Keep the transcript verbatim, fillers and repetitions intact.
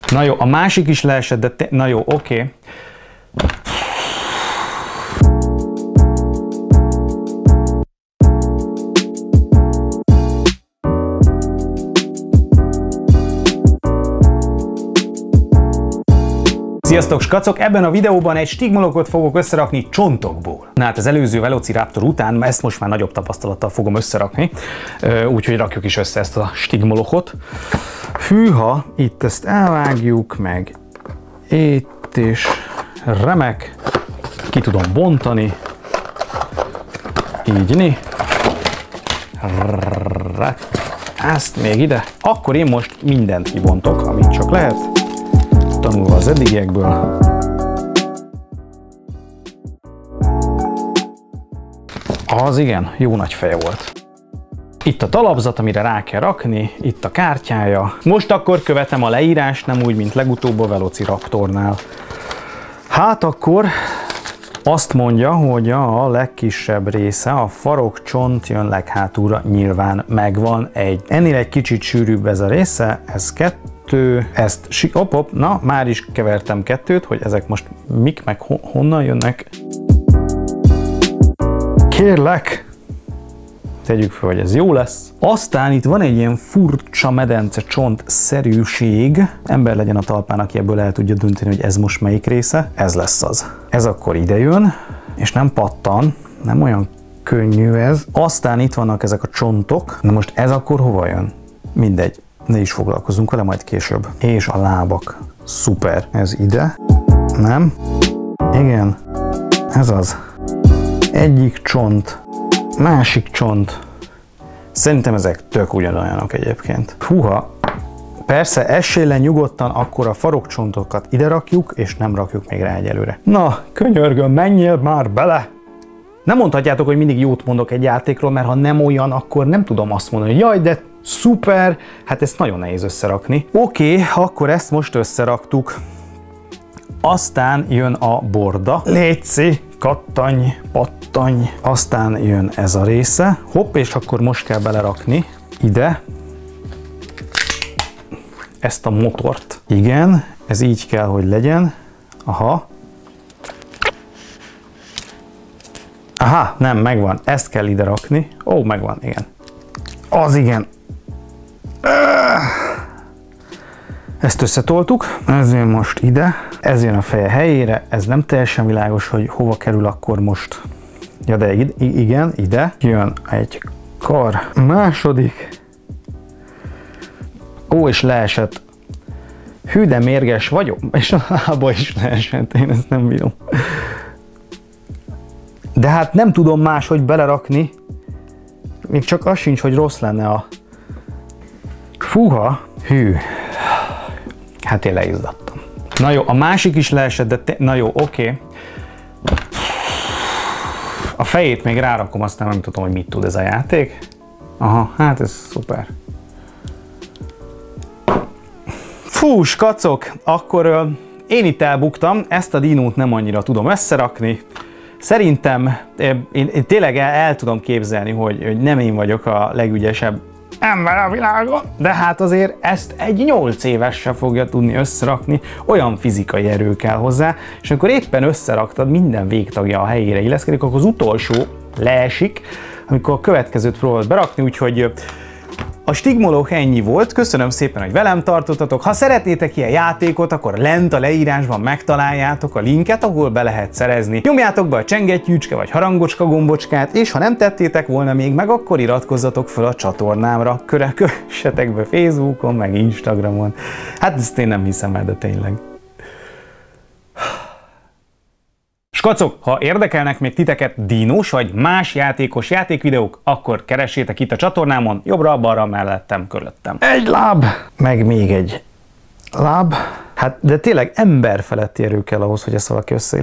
Na jó, a másik is leesett, de te... na jó, oké. Okay. Sziasztok, skacok! Ebben a videóban egy stigmolokot fogok összerakni csontokból. Na hát az előző Velociraptor után ezt most már nagyobb tapasztalattal fogom összerakni, úgyhogy rakjuk is össze ezt a stigmolokot. Hűha, itt ezt elvágjuk, meg itt is remek, ki tudom bontani, így né. Ezt még ide. Akkor én most mindent kibontok, amit csak lehet. Tanulva az eddigiekből. Az igen, jó nagy feje volt. Itt a talapzat, amire rá kell rakni, itt a kártyája. Most akkor követem a leírást, nem úgy, mint legutóbb a Velociraptornál. Hát akkor azt mondja, hogy a legkisebb része, a farokcsont jön leghátulra, nyilván megvan egy. Ennél egy kicsit sűrűbb ez a része, ez kettő, ezt, op, op, na, már is kevertem kettőt, hogy ezek most mik, meg honnan jönnek. Kérlek, tegyük fel, hogy ez jó lesz. Aztán itt van egy ilyen furcsa medence csont-szerűség. Ember legyen a talpán, aki ebből el tudja dönteni, hogy ez most melyik része. Ez lesz az. Ez akkor ide jön, és nem pattan, nem olyan könnyű ez. Aztán itt vannak ezek a csontok. Na most ez akkor hova jön? Mindegy. Ne is foglalkozunk vele, majd később. És a lábak. Szuper. Ez ide. Nem? Igen. Ez az. Egyik csont. Másik csont. Szerintem ezek tök ugyanolyanok egyébként. Húha. Persze, essél le nyugodtan, akkor a farokcsontokat ide rakjuk, és nem rakjuk még rá egyelőre. Na, könyörgöm, menjél már bele! Nem mondhatjátok, hogy mindig jót mondok egy játékról, mert ha nem olyan, akkor nem tudom azt mondani, hogy jaj, de szuper, hát ezt nagyon nehéz összerakni. Oké, okay, akkor ezt most összeraktuk. Aztán jön a borda. Léci, kattanj, pattanj. Aztán jön ez a része. Hopp, és akkor most kell belerakni ide ezt a motort. Igen, ez így kell, hogy legyen. Aha. Aha, nem, megvan. Ezt kell ide rakni. Ó, megvan, igen. Az igen. Ezt összetoltuk. Ez jön most ide. Ez jön a feje helyére. Ez nem teljesen világos, hogy hova kerül akkor most. Ja, de igen, ide. Jön egy kar. Második. Ó, és leesett. Hű, de mérges vagyok. És a lába is leesett. Én ezt nem bírom. De hát nem tudom máshogy belerakni. Még csak az sincs, hogy rossz lenne a... Fúha. Hű. Hát én leizzadtam. Na jó, a másik is leesett, de te... na jó, oké. Okay. A fejét még rárakom, aztán nem tudom, hogy mit tud ez a játék. Aha, hát ez szuper. Fú, skacok, akkor ö, én itt elbuktam, ezt a dinót nem annyira tudom összerakni. Szerintem én, én tényleg el, el tudom képzelni, hogy, hogy nem én vagyok a legügyesebb ember a világon, de hát azért ezt egy nyolc éves se fogja tudni összerakni, olyan fizikai erő kell hozzá, és amikor éppen összeraktad, minden végtagja a helyére illeszkedik, akkor az utolsó leesik, amikor a következőt próbálod berakni, úgyhogy a stigmolók ennyi volt, köszönöm szépen, hogy velem tartottatok. Ha szeretnétek ilyen játékot, akkor lent a leírásban megtaláljátok a linket, ahol be lehet szerezni. Nyomjátok be a csengettyűcske vagy harangocska gombocskát, és ha nem tettétek volna még meg, akkor iratkozzatok fel a csatornámra. Kövessetek be Facebookon, meg Instagramon. Hát ezt én nem hiszem el, de tényleg. Skacok, ha érdekelnek még titeket dinós vagy más játékos játékvideók, akkor keressétek itt a csatornámon, jobbra-balra, mellettem, körülöttem. Egy láb, meg még egy láb. Hát de tényleg ember feletti erő kell ahhoz, hogy ezt valaki össze